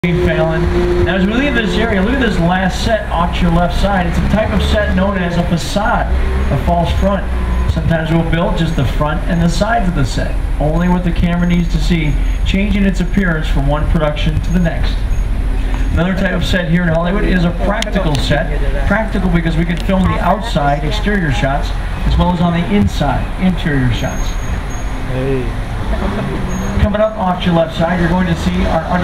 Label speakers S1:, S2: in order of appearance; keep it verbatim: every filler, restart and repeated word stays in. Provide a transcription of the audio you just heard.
S1: Fallon. Now as we leave this area, look at this last set off to your left side. It's a type of set known as a facade, a false front. Sometimes we'll build just the front and the sides of the set, only what the camera needs to see, changing its appearance from one production to the next. Another type of set here in Hollywood is a practical set. Practical because we can film the outside, exterior shots, as well as on the inside, interior shots.
S2: Hey.
S1: Coming up off to your left side, you're going to see our under